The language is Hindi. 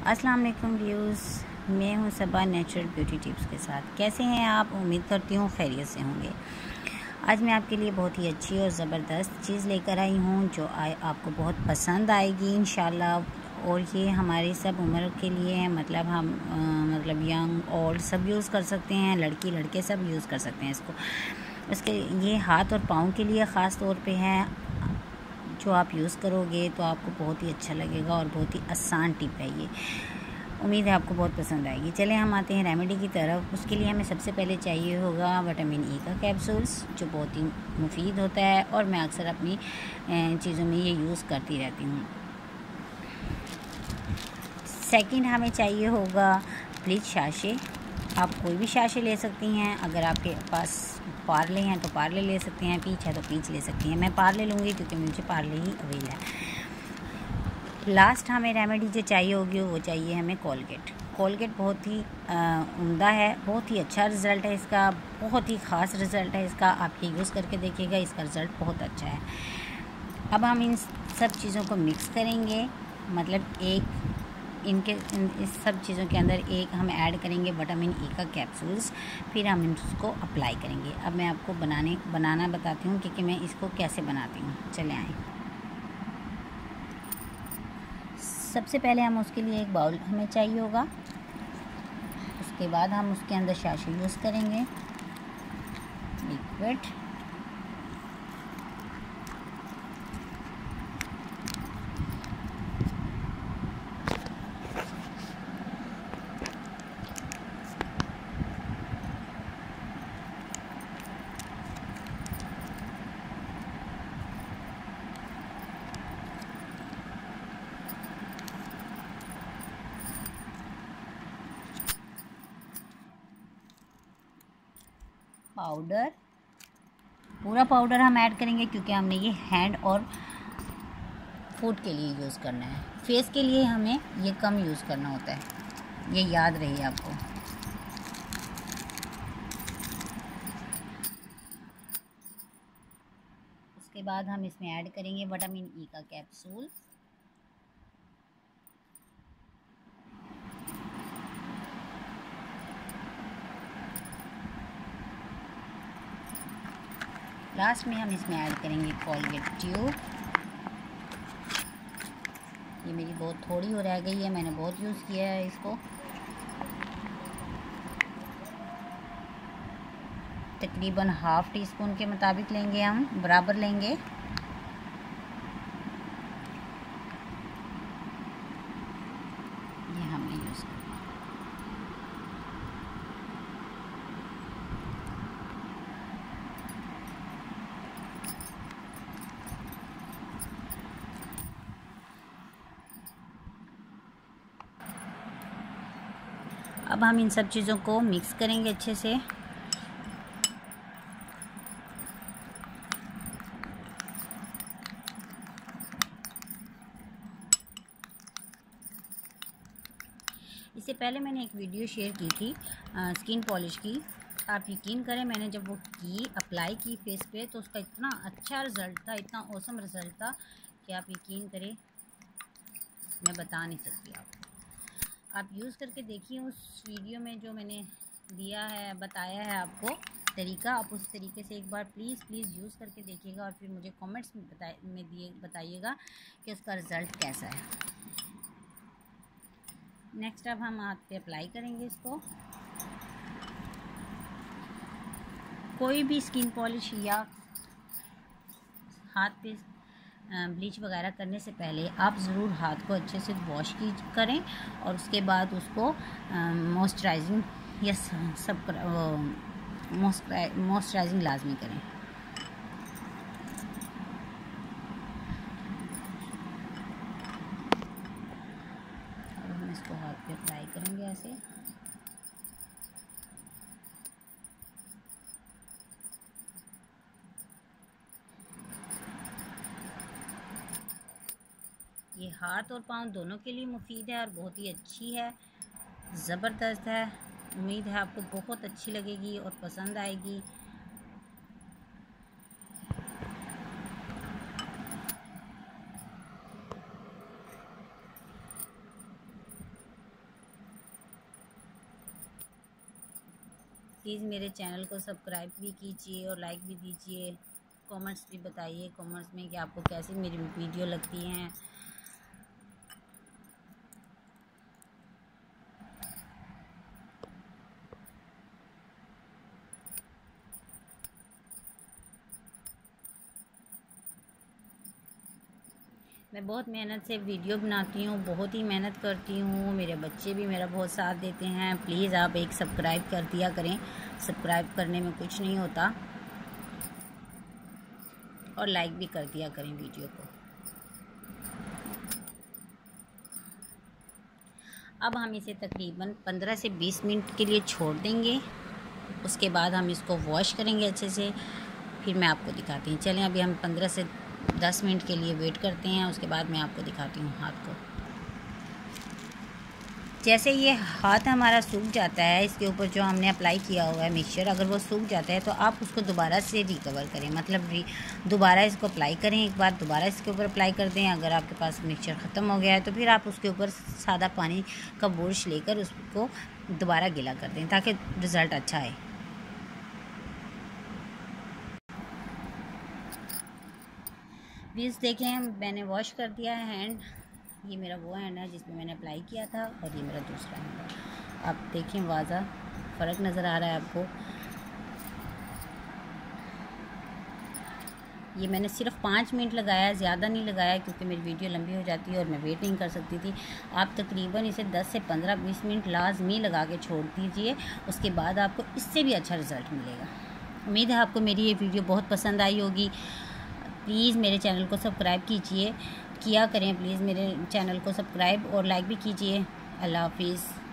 अस्सलाम वालेकुम व्यूज़, मैं हूं सबा नेचुरल ब्यूटी टिप्स के साथ। कैसे हैं आप? उम्मीद करती हूँ खैरियत से होंगे। आज मैं आपके लिए बहुत ही अच्छी और ज़बरदस्त चीज़ लेकर आई हूँ जो आपको बहुत पसंद आएगी इंशाल्लाह। और ये हमारी सब उम्र के लिए है, मतलब हम यंग ओल्ड सब यूज़ कर सकते हैं, लड़की लड़के सब यूज़ कर सकते हैं इसको। इसके ये हाथ और पाँव के लिए ख़ास तौर पे है। जो आप यूज़ करोगे तो आपको बहुत ही अच्छा लगेगा और बहुत ही आसान टिप है ये। उम्मीद है आपको बहुत पसंद आएगी। चलें हम आते हैं रेमेडी की तरफ। उसके लिए हमें सबसे पहले चाहिए होगा विटामिन ई का कैप्सूल्स, जो बहुत ही मुफीद होता है और मैं अक्सर अपनी चीज़ों में ये यूज़ करती रहती हूँ। सेकंड हमें चाहिए होगा ब्लीच शाशे। आप कोई भी शाशे ले सकती हैं। अगर आपके पास पार्ले हैं तो पार्ले ले सकते हैं, पीच है तो पीच ले सकती हैं। मैं पार्ले लूँगी क्योंकि मुझे पार्ले ही अवेल है। लास्ट हमें रेमेडी जो चाहिए होगी वो चाहिए हमें कोलगेट। कोलगेट बहुत ही उम्दा है, बहुत ही अच्छा रिज़ल्ट है इसका, बहुत ही ख़ास रिज़ल्ट है इसका। आप ये यूज़ करके देखिएगा, इसका रिज़ल्ट बहुत अच्छा है। अब हम इन सब चीज़ों को मिक्स करेंगे, मतलब इस सब चीज़ों के अंदर एक हम ऐड करेंगे विटामिन ई का कैप्सूल्स, फिर हम इसको अप्लाई करेंगे। अब मैं आपको बनाना बताती हूँ कि मैं इसको कैसे बनाती हूँ। चले आएँ। सबसे पहले हम उसके लिए एक बाउल हमें चाहिए होगा। उसके बाद हम उसके अंदर शाशी यूज़ करेंगे, लिक्विड। पाउडर, पूरा पाउडर हम ऐड करेंगे क्योंकि हमने ये हैंड और फुट के लिए यूज़ करना है। फेस के लिए हमें ये कम यूज़ करना होता है, ये याद रही आपको। उसके बाद हम इसमें ऐड करेंगे विटामिन ई का कैप्सूल। लास्ट में हम इसमें ऐड करेंगे कोलगेट ट्यूब। ये मेरी बहुत थोड़ी हो रह गई है, मैंने बहुत यूज़ किया है इसको। तकरीबन हाफ़ टी स्पून के मुताबिक लेंगे, हम बराबर लेंगे। ये हमने यूज़ किया। अब हम इन सब चीज़ों को मिक्स करेंगे अच्छे से। इससे पहले मैंने एक वीडियो शेयर की थी स्किन पॉलिश की। आप यकीन करें, मैंने जब वो अप्लाई की फेस पे तो उसका इतना अच्छा रिज़ल्ट था, इतना औसम रिज़ल्ट था कि आप यकीन करें, मैं बता नहीं सकती आपको। आप यूज़ करके देखिए। उस वीडियो में जो मैंने दिया है, बताया है आपको तरीका, आप उस तरीके से एक बार प्लीज़ यूज़ करके देखिएगा और फिर मुझे कमेंट्स में बताइएगा कि उसका रिज़ल्ट कैसा है। नेक्स्ट अब हम हाथ पे अप्लाई करेंगे इसको। कोई भी स्किन पॉलिश या हाथ पे ब्लीच वगैरह करने से पहले आप ज़रूर हाथ को अच्छे से वॉश करें और उसके बाद उसको मॉइस्चराइजिंग या मॉइस्चराइजिंग लाजमी करें। अब हम इसको हाथ पे अप्लाई करेंगे ऐसे। ये हाथ और पाँव दोनों के लिए मुफीद है और बहुत ही अच्छी है, ज़बरदस्त है। उम्मीद है आपको बहुत अच्छी लगेगी और पसंद आएगी। प्लीज़ मेरे चैनल को सब्सक्राइब भी कीजिए और लाइक भी दीजिए। कमेंट्स भी बताइए कमेंट्स में कि आपको कैसी मेरी वीडियो लगती हैं। मैं बहुत मेहनत से वीडियो बनाती हूँ, बहुत ही मेहनत करती हूँ। मेरे बच्चे भी मेरा बहुत साथ देते हैं। प्लीज़ आप एक सब्सक्राइब कर दिया करें, सब्सक्राइब करने में कुछ नहीं होता, और लाइक भी कर दिया करें वीडियो को। अब हम इसे तकरीबन 15 से 20 मिनट के लिए छोड़ देंगे। उसके बाद हम इसको वॉश करेंगे अच्छे से, फिर मैं आपको दिखाती हूँ। चलें अभी हम 15 से 10 मिनट के लिए वेट करते हैं, उसके बाद मैं आपको दिखाती हूँ हाथ को। जैसे ये हाथ हमारा सूख जाता है, इसके ऊपर जो हमने अप्लाई किया हुआ है मिक्सचर, अगर वो सूख जाता है तो आप उसको दोबारा से रिकवर करें, मतलब दोबारा इसको अप्लाई करें। एक बार दोबारा इसके ऊपर अप्लाई कर दें। अगर आपके पास मिक्सचर ख़त्म हो गया है तो फिर आप उसके ऊपर सादा पानी का बुरश लेकर उसको दोबारा गीला कर दें ताकि रिज़ल्ट अच्छा आए। प्लीज़ देखें, मैंने वॉश कर दिया है हैंड। ये मेरा वो हैंड है जिसमें मैंने अप्लाई किया था, और ये मेरा दूसरा हैंड है। आप देखें वाज़ा फ़र्क नज़र आ रहा है आपको। ये मैंने सिर्फ 5 मिनट लगाया, ज़्यादा नहीं लगाया क्योंकि मेरी वीडियो लंबी हो जाती है और मैं वेट नहीं कर सकती थी। आप तकरीबन इसे 10 से 15-20 मिनट लाजमी लगा के छोड़ दीजिए, उसके बाद आपको इससे भी अच्छा रिज़ल्ट मिलेगा। उम्मीद है आपको मेरी ये वीडियो बहुत पसंद आई होगी। प्लीज़ मेरे चैनल को सब्सक्राइब किया करें। प्लीज़ मेरे चैनल को सब्सक्राइब और लाइक भी कीजिए। अल्लाह हाफिज़।